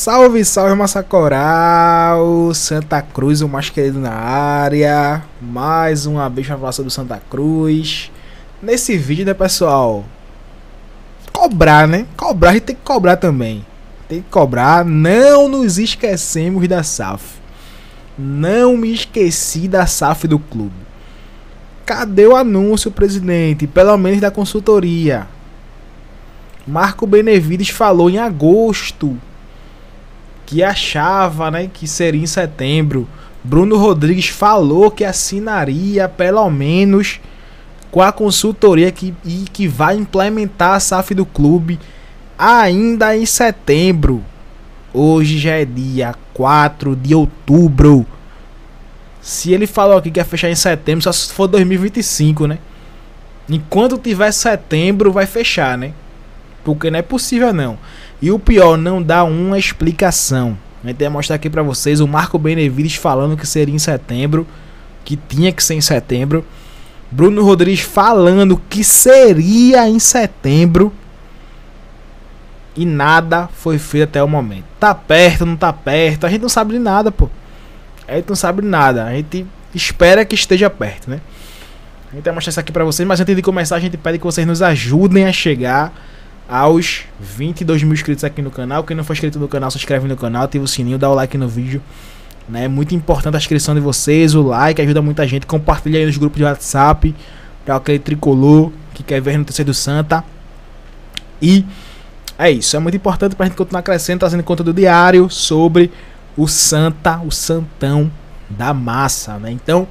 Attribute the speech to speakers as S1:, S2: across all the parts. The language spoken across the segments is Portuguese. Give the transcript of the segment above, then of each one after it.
S1: Salve, salve, massa coral, Santa Cruz, o mais querido na área. Mais uma vez pra falar sobre Santa Cruz. Nesse vídeo, né, pessoal, cobrar, né? Cobrar, a gente tem que cobrar também. Tem que cobrar, não nos esquecemos da SAF. Não me esqueci da SAF do clube. Cadê o anúncio, presidente? Pelo menos da consultoria. Marco Benevides falou em agosto que achava, né, que seria em setembro. Bruno Rodrigues falou que assinaria pelo menos com a consultoria que vai implementar a SAF do clube ainda em setembro. Hoje já é dia 4 de outubro. Se ele falou aqui que ia fechar em setembro, só se for 2025, né? Enquanto tiver setembro, vai fechar, né? Porque não é possível, não. E o pior, não dá uma explicação. A gente vai mostrar aqui pra vocês o Marco Benevides falando que seria em setembro, que tinha que ser em setembro. Bruno Rodrigues falando que seria em setembro. E nada foi feito até o momento. Tá perto, não tá perto. A gente não sabe de nada, pô. A gente não sabe de nada. A gente espera que esteja perto, né? A gente vai mostrar isso aqui pra vocês. Mas antes de começar, a gente pede que vocês nos ajudem a chegar aos 22 mil inscritos aqui no canal. Quem não for inscrito no canal, se inscreve no canal, ativa o sininho, dá o like no vídeo, né? É muito importante a inscrição de vocês, o like ajuda muita gente. Compartilha aí nos grupos de WhatsApp para aquele tricolor que quer ver notícias do Santa. E é isso, é muito importante pra gente continuar crescendo, trazendo conteúdo diário sobre o Santa, o Santão da massa, né? Então,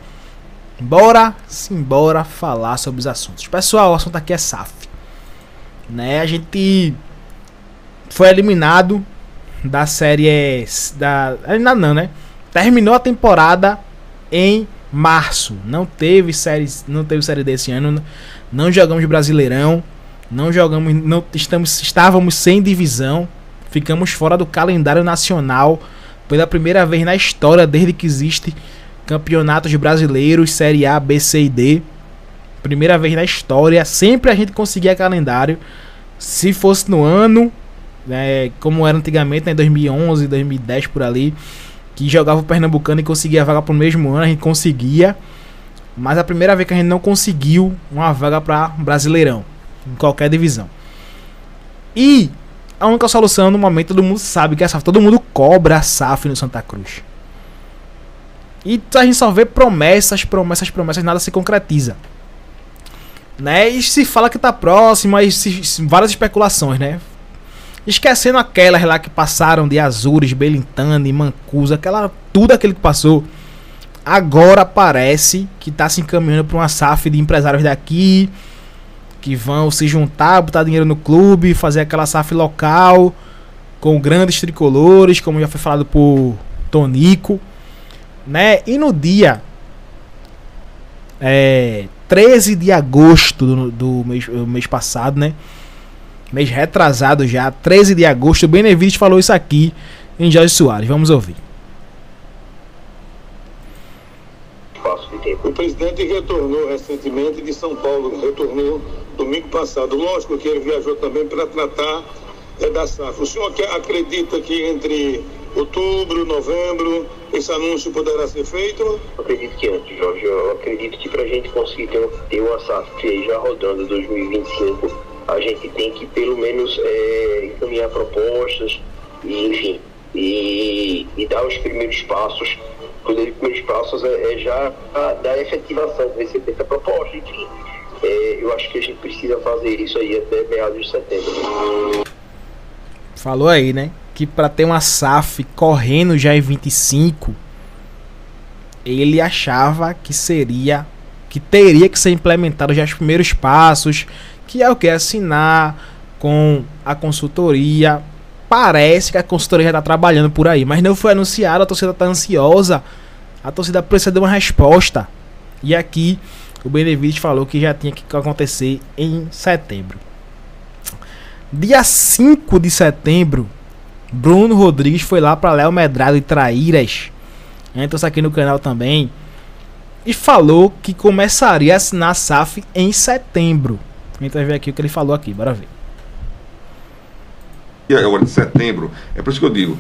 S1: bora falar sobre os assuntos. Pessoal, o assunto aqui é SAF, né? A gente foi eliminado da série eliminado não, né? Terminou a temporada em março. Não teve série D esse ano. Não jogamos Brasileirão. Não jogamos, estávamos sem divisão. Ficamos fora do calendário nacional pela primeira vez na história, desde que existe campeonatos brasileiros, série A, B, C e D. Primeira vez na história. Sempre a gente conseguia calendário. Se fosse no ano, né, como era antigamente, né, 2011, 2010 por ali, que jogava o Pernambucano e conseguia a vaga pro mesmo ano, a gente conseguia. Mas a primeira vez que a gente não conseguiu uma vaga para Brasileirão, em qualquer divisão. E a única solução no momento, todo mundo sabe que é a SAF. Todo mundo cobra a SAF no Santa Cruz. E a gente só vê promessas, nada se concretiza, né? E se fala que tá próximo, aí várias especulações, né? Esquecendo aquelas lá que passaram de Azures, Belintani, Mancuso, tudo aquilo que passou. Agora parece que tá se encaminhando para uma SAF de empresários daqui, que vão se juntar, botar dinheiro no clube, fazer aquela SAF local, com grandes tricolores, como já foi falado por Tonico, né? E no dia 13 de agosto do mês passado, né? Mês retrasado já, 13 de agosto, o Benevides falou isso aqui em Jorge Soares. Vamos ouvir.
S2: O presidente retornou recentemente de São Paulo, retornou domingo passado. Lógico que ele viajou também para tratar da SAF. O senhor acredita que entre outubro, novembro, esse anúncio poderá ser feito?
S3: Eu acredito que antes, Jorge. Eu acredito que para a gente conseguir ter uma SAF já rodando 2025, a gente tem que pelo menos encaminhar propostas, e, enfim, e dar os primeiros passos. Os primeiros passos já da efetivação, receber essa proposta, enfim. Eu acho que a gente precisa fazer isso aí até meados de setembro.
S1: Falou aí, né? Que para ter uma SAF correndo já em 25, ele achava que teria que ser implementado já os primeiros passos, que é o que? Assinar com a consultoria. Parece que a consultoria já está trabalhando por aí, mas não foi anunciado, a torcida está ansiosa, a torcida precisa de uma resposta. E aqui o Benevides falou que já tinha que acontecer em setembro. Dia 5 de setembro, Bruno Rodrigues foi lá para Léo Medrado e Traíras, entra aqui no canal também, e falou que começaria a assinar a SAF em setembro. A gente vai ver aqui o que ele falou aqui, bora ver.
S4: E agora de setembro, é por isso que eu digo,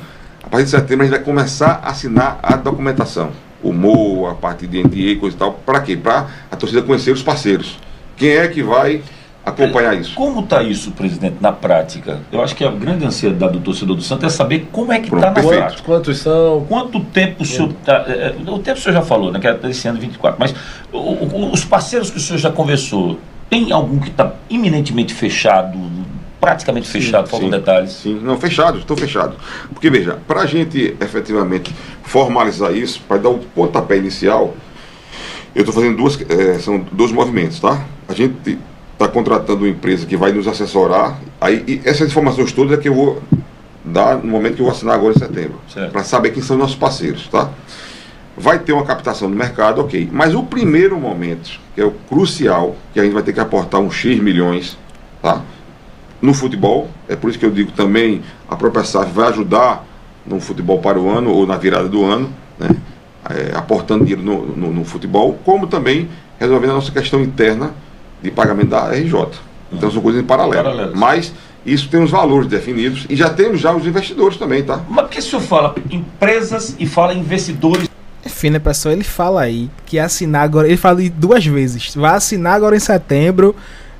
S4: A partir de setembro a gente vai começar a assinar a documentação. O MOA, a parte de NDA e coisa e tal. Para quê? Para a torcida conhecer os parceiros. Quem é que vai acompanhar isso?
S5: Como está isso, presidente, na prática? Eu acho que a grande ansiedade do torcedor do Santos é saber como é que está na prática.
S6: Quantos são?
S5: Quanto tempo o senhor está... O tempo o senhor já falou, né, que era esse ano 24, mas os parceiros que o senhor já conversou, tem algum que está iminentemente fechado, praticamente fechado, faltam detalhes? Sim,
S4: não, fechados, estão fechados. Porque, veja, para a gente efetivamente formalizar isso, para dar o pontapé inicial, eu estou fazendo são dois movimentos, tá? A gente está contratando uma empresa que vai nos assessorar, e essas informações todas é que eu vou dar no momento que eu vou assinar agora em setembro, para saber quem são nossos parceiros, tá? Vai ter uma captação do mercado, ok, mas o primeiro momento, que é o crucial, que a gente vai ter que aportar uns X milhões, tá? No futebol, é por isso que eu digo também, a própria SAF vai ajudar no futebol para o ano, ou na virada do ano, né? Aportando dinheiro no futebol, como também resolvendo a nossa questão interna de pagamento da RJ. Então são coisas em paralelo. Mas isso tem os valores definidos e já temos os investidores também, tá?
S5: Mas por que o senhor fala empresas e fala investidores?
S1: Enfim, né, pessoal? Ele fala aí que assinar agora... Ele fala 2 vezes. Vai assinar agora em setembro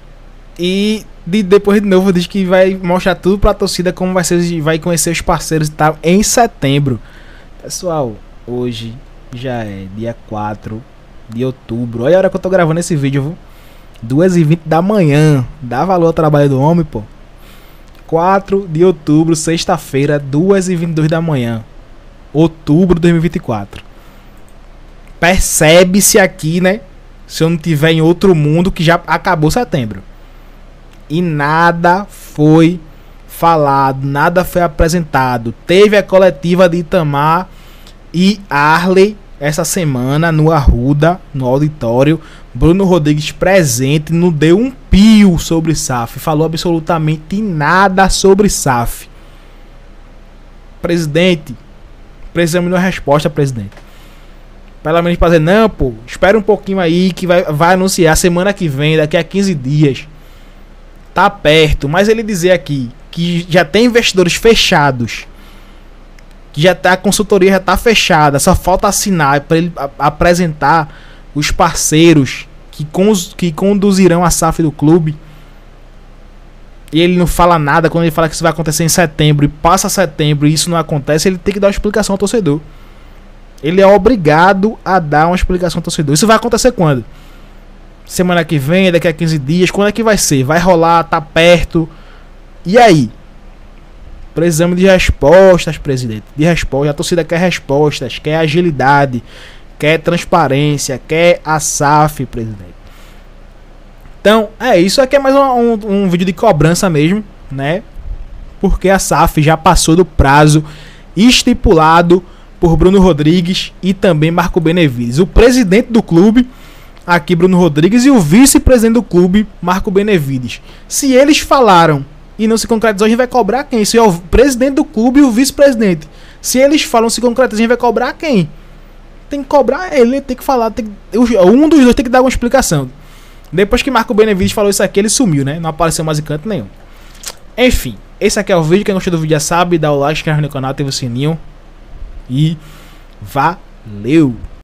S1: e depois de novo diz que vai mostrar tudo pra torcida como vai ser, vai conhecer os parceiros e tal em setembro. Pessoal, hoje já é dia 4 de outubro. Olha a hora que eu tô gravando esse vídeo, viu? 2h20 da manhã. Dá valor ao trabalho do homem, pô. 4 de outubro, sexta-feira, 2h22 da manhã. Outubro de 2024. Percebe-se aqui, né? Se eu não tiver em outro mundo, que já acabou setembro. E nada foi falado, nada foi apresentado. Teve a coletiva de Itamar e Arley essa semana no Arruda, no auditório. Bruno Rodrigues presente, não deu um pio sobre SAF, falou absolutamente nada sobre SAF. Presidente, precisamos de uma resposta, presidente. Pelo menos para dizer, não, pô, espera um pouquinho aí que vai anunciar semana que vem, daqui a 15 dias. Tá perto, mas ele dizer aqui que já tem investidores fechados, que a consultoria já tá fechada, só falta assinar para ele apresentar os parceiros que conduzirão a SAF do clube. E ele não fala nada. Quando ele fala que isso vai acontecer em setembro e passa setembro e isso não acontece, ele tem que dar uma explicação ao torcedor. Ele é obrigado a dar uma explicação ao torcedor. Isso vai acontecer quando? Semana que vem, daqui a 15 dias. Quando é que vai ser? Vai rolar? Tá perto? E aí? Precisamos de respostas, presidente. De respostas. A torcida quer respostas, quer agilidade, quer transparência, quer a SAF, presidente. Então, isso aqui é mais um vídeo de cobrança mesmo, né? Porque a SAF já passou do prazo estipulado por Bruno Rodrigues e também Marco Benevides. O presidente do clube, aqui Bruno Rodrigues, e o vice-presidente do clube, Marco Benevides. Se eles falaram e não se concretizou, a gente vai cobrar quem? Se é o presidente do clube e o vice-presidente. Se eles falam se concretizou, a gente vai cobrar quem? Tem que cobrar ele, tem que falar. Um dos dois tem que dar uma explicação. Depois que Marco Benevides falou isso aqui, ele sumiu, né? Não apareceu mais em canto nenhum. Enfim, esse aqui é o vídeo. Quem gostou do vídeo já sabe, dá o like, inscreve no canal, ativa o sininho. E valeu!